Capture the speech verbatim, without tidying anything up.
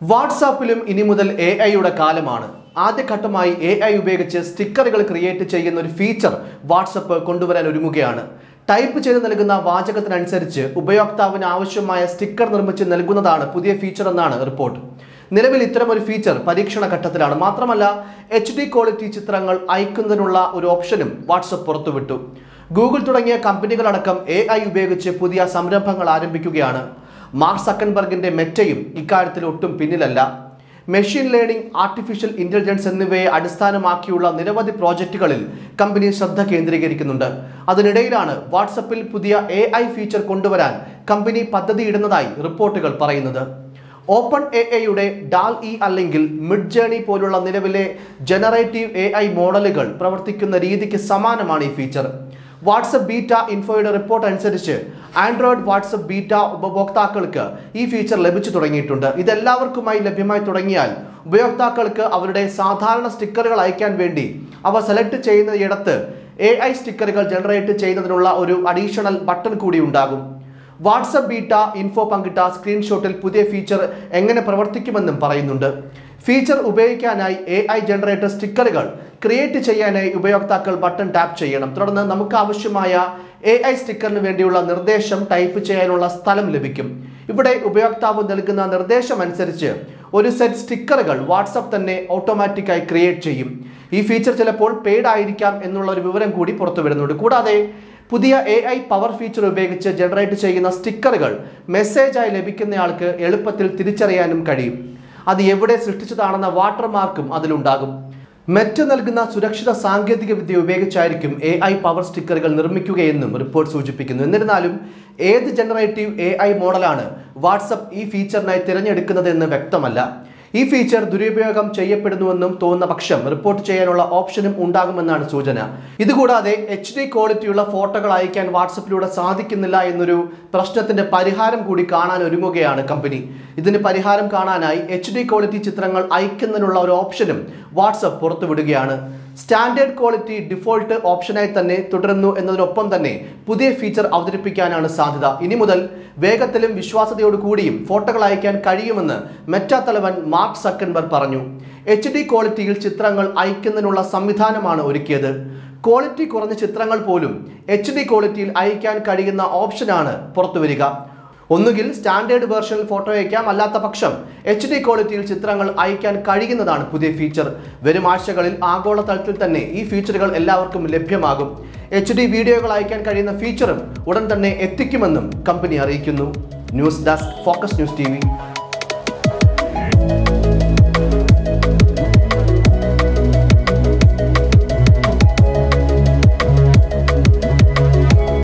വാട്സാപ്പിലും ഇനി മുതൽ എ ഐയുടെ കാലമാണ്. ആദ്യഘട്ടമായി എ ഐ ഉപയോഗിച്ച് സ്റ്റിക്കറുകൾ ക്രിയേറ്റ് ചെയ്യുന്ന ഒരു ഫീച്ചർ വാട്സപ്പ് കൊണ്ടുവരാൻ ഒരുങ്ങുകയാണ്. ടൈപ്പ് ചെയ്ത് നൽകുന്ന വാചകത്തിനനുസരിച്ച് ഉപയോക്താവിന് ആവശ്യമായ സ്റ്റിക്കർ നിർമ്മിച്ച് നൽകുന്നതാണ് പുതിയ ഫീച്ചർ എന്നാണ് റിപ്പോർട്ട്. നിലവിൽ ഇത്തരം ഒരു ഫീച്ചർ പരീക്ഷണ ഘട്ടത്തിലാണ്. മാത്രമല്ല എച്ച് ഡി ക്വാളിറ്റി ചിത്രങ്ങൾ അയക്കുന്നതിനുള്ള ഒരു ഓപ്ഷനും വാട്സപ്പ് പുറത്തുവിട്ടു. ഗൂഗിൾ തുടങ്ങിയ കമ്പനികളടക്കം എ ഐ ഉപയോഗിച്ച് പുതിയ സംരംഭങ്ങൾ ആരംഭിക്കുകയാണ്. മാർക്ക് സക്കൻബർഗിന്റെ മെറ്റയും ഇക്കാര്യത്തിൽ ഒട്ടും പിന്നിലല്ല. മെഷീൻ ലേണിംഗ്, ആർട്ടിഫിഷ്യൽ ഇന്റലിജൻസ് എന്നിവയെ അടിസ്ഥാനമാക്കിയുള്ള നിരവധി പ്രോജക്റ്റുകളിൽ കമ്പനി ശ്രദ്ധ കേന്ദ്രീകരിക്കുന്നുണ്ട്. അതിനിടയിലാണ് വാട്സപ്പിൽ പുതിയ എ ഐ ഫീച്ചർ കൊണ്ടുവരാൻ കമ്പനി പദ്ധതിയിടുന്നതായി റിപ്പോർട്ടുകൾ പറയുന്നത്. ഓപ്പൺ എ ഐയുടെ ഡാൽ ഇ അല്ലെങ്കിൽ മിഡ് ജേണി പോലുള്ള നിലവിലെ ജനറേറ്റീവ് എ ഐ മോഡലുകൾ പ്രവർത്തിക്കുന്ന രീതിക്ക് സമാനമാണ് ഈ ഫീച്ചർ. വാട്സപ്പ് ബീറ്റ ഇൻഫോയുടെ റിപ്പോർട്ട് അനുസരിച്ച് ആൻഡ്രോയിഡ് വാട്സപ്പ് ബീറ്റ ഉപഭോക്താക്കൾക്ക് ഈ ഫീച്ചർ ലഭിച്ചു തുടങ്ങിയിട്ടുണ്ട്. ഇതെല്ലാവർക്കുമായി ലഭ്യമായി തുടങ്ങിയാൽ ഉപയോക്താക്കൾക്ക് അവരുടെ സാധാരണ സ്റ്റിക്കറുകൾ അയക്കാൻ വേണ്ടി അവ സെലക്ട് ചെയ്യുന്നയിടത്ത് എ ഐ സ്റ്റിക്കറുകൾ ജനറേറ്റ് ചെയ്യുന്നതിനുള്ള ഒരു അഡീഷണൽ ബട്ടൺ കൂടി ഉണ്ടാകും. വാട്സപ്പ് ബീറ്റ ഇൻഫോ പങ്കിട്ട സ്ക്രീൻഷോട്ടിൽ പുതിയ ഫീച്ചർ എങ്ങനെ പ്രവർത്തിക്കുമെന്നും പറയുന്നുണ്ട്. ഫീച്ചർ ഉപയോഗിക്കാനായി എ ഐ ജനറേറ്റർ സ്റ്റിക്കറുകൾ ക്രിയേറ്റ് ചെയ്യാനായി ഉപയോക്താക്കൾ ബട്ടൺ ടാപ്പ് ചെയ്യണം. തുടർന്ന് നമുക്ക് ആവശ്യമായ എ ഐ സ്റ്റിക്കറിന് വേണ്ടിയുള്ള നിർദ്ദേശം ടൈപ്പ് ചെയ്യാനുള്ള സ്ഥലം ലഭിക്കും. ഇവിടെ ഉപയോക്താവ് നൽകുന്ന നിർദ്ദേശം അനുസരിച്ച് ഒരു സെറ്റ് സ്റ്റിക്കറുകൾ വാട്സപ്പ് തന്നെ ഓട്ടോമാറ്റിക്കായി ക്രിയേറ്റ് ചെയ്യും. ഈ ഫീച്ചർ ചിലപ്പോൾ പെയ്ഡ് ആയിരിക്കാം എന്നുള്ള ഒരു വിവരം കൂടി പുറത്തു വരുന്നുണ്ട്. കൂടാതെ പുതിയ എ ഐ പവർ ഫീച്ചർ ഉപയോഗിച്ച് ജനറേറ്റ് ചെയ്യുന്ന സ്റ്റിക്കറുകൾ മെസ്സേജായി ലഭിക്കുന്നയാൾക്ക് എളുപ്പത്തിൽ തിരിച്ചറിയാനും കഴിയും. അത് എവിടെ സൃഷ്ടിച്ചതാണെന്ന വാട്ടർമാർക്കും അതിലുണ്ടാകും. മെറ്റ നൽകുന്ന സുരക്ഷിത സാങ്കേതിക വിദ്യ ഉപയോഗിച്ചായിരിക്കും എ ഐ പവർ സ്റ്റിക്കറുകൾ നിർമ്മിക്കുകയെന്നും റിപ്പോർട്ട് സൂചിപ്പിക്കുന്നു. എന്നിരുന്നാലും ഏത് ജനറേറ്റീവ് എ ഐ മോഡലാണ് വാട്സപ്പ് ഈ ഫീച്ചറിനായി തിരഞ്ഞെടുക്കുന്നതെന്ന് വ്യക്തമല്ല. ഈ ഫീച്ചർ ദുരുപയോഗം ചെയ്യപ്പെടുന്നുവെന്നും തോന്നുന്ന പക്ഷം റിപ്പോർട്ട് ചെയ്യാനുള്ള ഓപ്ഷനും ഉണ്ടാകുമെന്നാണ് സൂചന. ഇതുകൂടാതെ എച്ച് ഡി ക്വാളിറ്റിയുള്ള ഫോട്ടോകൾ അയക്കാൻ വാട്സപ്പിലൂടെ സാധിക്കുന്നില്ല എന്നൊരു പ്രശ്നത്തിന്റെ പരിഹാരം കൂടി കാണാൻ ഒരുങ്ങുകയാണ് കമ്പനി. ഇതിന് പരിഹാരം കാണാനായി എച്ച് ഡി ക്വാളിറ്റി ചിത്രങ്ങൾ അയക്കുന്നതിനുള്ള ഒരു ഓപ്ഷനും വാട്സപ്പ് പുറത്തുവിടുകയാണ്. സ്റ്റാൻഡേർഡ് ക്വാളിറ്റി ഡിഫോൾട്ട് ഓപ്ഷനായി തന്നെ തുടരുന്നു എന്നതിനൊപ്പം തന്നെ പുതിയ ഫീച്ചർ അവതരിപ്പിക്കാനാണ് സാധ്യത. ഇനി മുതൽ വേഗത്തിലും വിശ്വാസ്യതയോടു കൂടിയും ഫോട്ടോകൾ അയക്കാൻ കഴിയുമെന്ന് മെറ്റ തലവൻ മാർക്ക് സക്കൻബർഗ് പറഞ്ഞു. എച്ച് ഡി ക്വാളിറ്റിയിൽ ചിത്രങ്ങൾ അയക്കുന്നതിനുള്ള സംവിധാനമാണ് ഒരുക്കിയത്. ക്വാളിറ്റി കുറഞ്ഞ ചിത്രങ്ങൾ പോലും എച്ച് ഡി ക്വാളിറ്റിയിൽ അയക്കാൻ കഴിയുന്ന ഓപ്ഷനാണ് പുറത്തുവരിക. ഒന്നുകിൽ സ്റ്റാൻഡേർഡ് വേർഷനിൽ ഫോട്ടോ അയക്കാം, അല്ലാത്ത പക്ഷം എച്ച് ഡി ക്വാളിറ്റിയിൽ ചിത്രങ്ങൾ അയക്കാൻ കഴിയുന്നതാണ് പുതിയ ഫീച്ചർ. വരും ആഴ്ചകളിൽ ആഗോളതലത്തിൽ തന്നെ ഈ ഫീച്ചറുകൾ എല്ലാവർക്കും ലഭ്യമാകും. എച്ച് ഡി വീഡിയോകൾ അയക്കാൻ കഴിയുന്ന ഫീച്ചറും ഉടൻ തന്നെ എത്തിക്കുമെന്നും കമ്പനി അറിയിക്കുന്നു. News desk, Focus news T V.